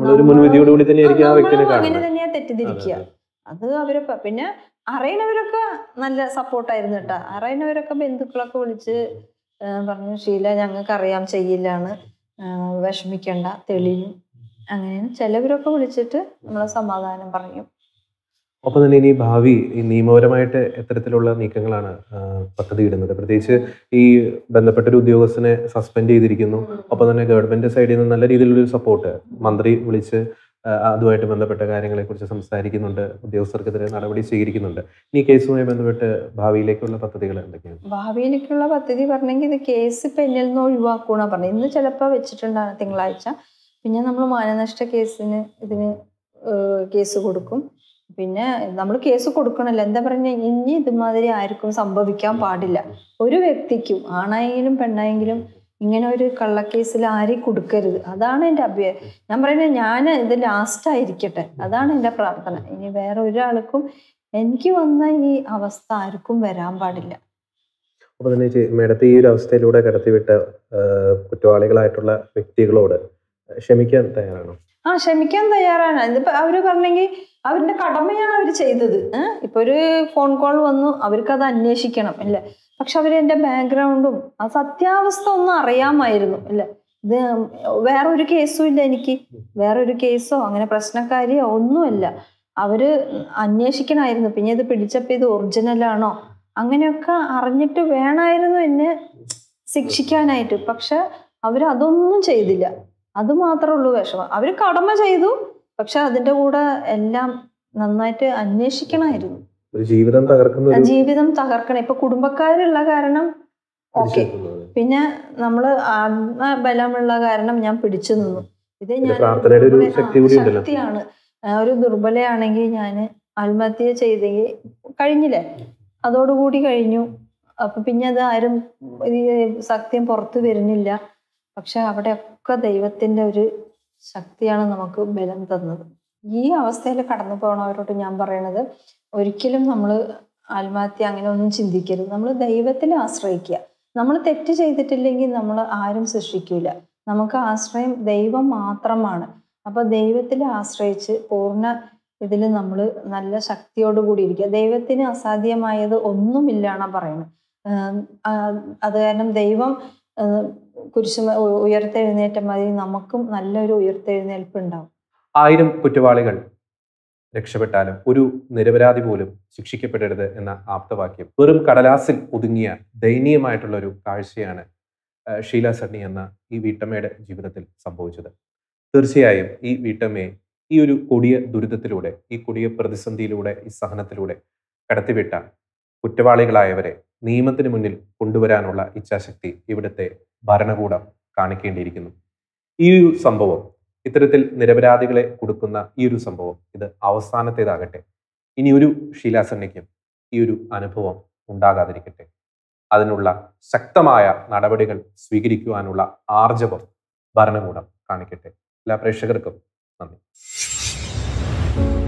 അങ്ങനെ തന്നെയാ തെറ്റിദ്ധരിക്കുക. അത് അവരെ പിന്നെ അറിയണവരൊക്കെ നല്ല സപ്പോർട്ടായിരുന്നു കേട്ടോ. അറിയണവരൊക്കെ ബന്ധുക്കളൊക്കെ വിളിച്ച് പറഞ്ഞു, ഷീല ഞങ്ങൾക്ക് അറിയാം ചെയ്യില്ലാണ്, വിഷമിക്കണ്ട, തെളിയും. അങ്ങനെയാണ് ചിലവരൊക്കെ വിളിച്ചിട്ട് നമ്മളെ സമാധാനം പറയും. ഒപ്പം തന്നെ ഇനി ഭാവി ഈ നിയമപരമായിട്ട് എത്തരത്തിലുള്ള നീക്കങ്ങളാണ് പദ്ധതി ഇടുന്നത്? പ്രത്യേകിച്ച് ഈ ബന്ധപ്പെട്ട ഒരു ഉദ്യോഗസ്ഥനെ സസ്പെൻഡ് ചെയ്തിരിക്കുന്നു. ഒപ്പം തന്നെ ഗവൺമെന്റ് സൈഡിൽ നിന്ന് നല്ല രീതിയിലുള്ളൊരു സപ്പോർട്ട് മന്ത്രി വിളിച്ച് അതുമായിട്ട് ബന്ധപ്പെട്ട കാര്യങ്ങളെ കുറിച്ച് സംസാരിക്കുന്നുണ്ട്, ഉദ്യോഗസ്ഥർക്കെതിരെ നടപടി സ്വീകരിക്കുന്നുണ്ട്. ഈ കേസുമായി ബന്ധപ്പെട്ട് ഭാവിയിലേക്കുള്ള പദ്ധതികൾ എന്തൊക്കെയാണ്? ഭാവിയിലേക്കുള്ള പദ്ധതി പറഞ്ഞെങ്കിൽ ഇത് കേസ് ഇപ്പം എന്നിൽ നിന്ന് ഒഴിവാക്കൂന്നാ പറഞ്ഞത്. ഇന്ന് ചിലപ്പോൾ വെച്ചിട്ടുണ്ടാണ് തിങ്കളാഴ്ച. പിന്നെ നമ്മൾ മാനനഷ്ട കേസിന് ഇതിന് കേസ് കൊടുക്കും. പിന്നെ നമ്മൾ കേസ് കൊടുക്കണല്ലോ. എന്താ പറഞ്ഞ ഇനി ഇതുമാതിരി ആർക്കും സംഭവിക്കാൻ പാടില്ല. ഒരു വ്യക്തിക്കും, ആണായെങ്കിലും പെണ്ണായെങ്കിലും ഇങ്ങനെ ഒരു കള്ളക്കേസിൽ ആരെയും കൊടുക്കരുത്. അതാണ് എൻ്റെ അഭ്യർത്ഥന. ഞാൻ പറയുന്നത് ഞാൻ ഇത് ലാസ്റ്റ് ആയിരിക്കട്ടെ, അതാണ് എൻ്റെ പ്രാർത്ഥന. ഇനി വേറെ ഒരാൾക്കും എനിക്ക് വന്ന ഈ അവസ്ഥ ആർക്കും വരാൻ പാടില്ല. അപ്പൊ തന്നെ മേഡത്തെ ഈ ഒരു അവസ്ഥയിലൂടെ കടത്തിവിട്ട കുറ്റവാളികളായിട്ടുള്ള വ്യക്തികളോട് ക്ഷമിക്കാൻ തയ്യാറാണോ? ആ ക്ഷമിക്കാൻ തയ്യാറാണ്. ഇതിപ്പോ അവര് പറഞ്ഞെങ്കിൽ അവരുടെ കടമയാണ് അവർ ചെയ്തത്. ഏഹ് ഇപ്പൊ ഒരു ഫോൺ കോൾ വന്നു, അവർക്ക് അത് അന്വേഷിക്കണം അല്ലേ. പക്ഷെ അവര് എൻ്റെ ബാക്ക്ഗ്രൗണ്ടും ആ സത്യാവസ്ഥ ഒന്നും അറിയാമായിരുന്നു അല്ലേ. ഇത് വേറൊരു കേസും ഇല്ല എനിക്ക്, വേറൊരു കേസോ അങ്ങനെ പ്രശ്നക്കാരിയോ ഒന്നുമല്ല. അവര് അന്വേഷിക്കണമായിരുന്നു. പിന്നെ ഇത് പിടിച്ചപ്പോൾ ഇത് ഒറിജിനലാണോ അങ്ങനെയൊക്കെ അറിഞ്ഞിട്ട് വേണമായിരുന്നു എന്നെ ശിക്ഷിക്കാനായിട്ട്. പക്ഷെ അവരതൊന്നും ചെയ്തില്ല. അത് മാത്രമേ ഉള്ളൂ വിഷമം. അവര് കടമ ചെയ്തു, പക്ഷെ അതിന്റെ കൂടെ എല്ലാം നന്നായിട്ട് അന്വേഷിക്കണമായിരുന്നു. ജീവിതം തകർക്കുന്ന ജീവിതം തകർക്കണം. ഇപ്പൊ കുടുംബക്കാരുള്ള കാരണം ഓക്കെ, പിന്നെ നമ്മള് ആത്മബലമുള്ള കാരണം ഞാൻ പിടിച്ചു നിന്നു. ഇത് ഞാൻ ശക്തിയാണ്. ഒരു ദുർബലയാണെങ്കിൽ ഞാൻ ആത്മഹത്യ ചെയ്തെങ്കിൽ കഴിഞ്ഞില്ലേ, അതോടുകൂടി കഴിഞ്ഞു. അപ്പൊ പിന്നെ അത് ആരും ഈ സത്യം പുറത്തു വരുന്നില്ല. പക്ഷെ അവിടെയൊക്കെ ദൈവത്തിന്റെ ഒരു ശക്തിയാണ് നമുക്ക് ബലം തന്നത്. ഈ അവസ്ഥയിൽ കടന്നു പോകണവരോട് ഞാൻ പറയണത്, ഒരിക്കലും നമ്മൾ ആത്മഹത്യ അങ്ങനെ ഒന്നും ചിന്തിക്കരുത്. നമ്മൾ ദൈവത്തിൽ ആശ്രയിക്കുക. നമ്മൾ തെറ്റ് ചെയ്തിട്ടില്ലെങ്കിൽ നമ്മൾ ആരും സൃഷ്ടിക്കൂല. നമുക്ക് ആശ്രയം ദൈവം മാത്രമാണ്. അപ്പൊ ദൈവത്തിൽ ആശ്രയിച്ച് പൂർണ്ണ ഇതിൽ നമ്മൾ നല്ല ശക്തിയോടുകൂടി ഇരിക്കുക. ദൈവത്തിന് അസാധ്യമായത് ഒന്നുമില്ലാണ് പറയുന്നത്. അത് കാരണം ദൈവം കുരിശു ഉയർത്തെഴുന്നേറ്റ മാതിരി നമുക്കും നല്ലൊരു ഉയർത്തെഴുന്നേൽപ്പ് ഉണ്ടാവും. ആയിരം കുറ്റവാളികൾ രക്ഷപ്പെട്ടാലും ഒരു നിരപരാധി പോലും ശിക്ഷിക്കപ്പെടരുത് എന്ന ആപ്തവാക്യം വെറും കടലാസിൽ ഒതുങ്ങിയ ദയനീയമായിട്ടുള്ള ഒരു കാഴ്ചയാണ് ഷീല സണ്ണി എന്ന ഈ വീട്ടമ്മയുടെ ജീവിതത്തിൽ സംഭവിച്ചത്. തീർച്ചയായും ഈ വീട്ടമ്മയെ ഈ ഒരു കൊടിയ ദുരിതത്തിലൂടെ, ഈ കൊടിയ പ്രതിസന്ധിയിലൂടെ, ഈ സഹനത്തിലൂടെ കടത്തിവിട്ട കുറ്റവാളികളായവരെ നിയമത്തിന് മുന്നിൽ കൊണ്ടുവരാനുള്ള ഇച്ഛാശക്തി ഇവിടുത്തെ ഭരണകൂടം കാണിക്കേണ്ടിയിരിക്കുന്നു. ഈ ഒരു സംഭവം ഇത്തരത്തിൽ നിരപരാധികളെ കൊടുക്കുന്ന ഈ ഒരു സംഭവം ഇത് അവസാനത്തേതാകട്ടെ. ഇനി ഒരു ഷീലാ സണ്ണിക്കും ഈ ഒരു അനുഭവം ഉണ്ടാകാതിരിക്കട്ടെ. അതിനുള്ള ശക്തമായ നടപടികൾ സ്വീകരിക്കുവാനുള്ള ആർജവം ഭരണകൂടം കാണിക്കട്ടെ. എല്ലാ പ്രേക്ഷകർക്കും നന്ദി.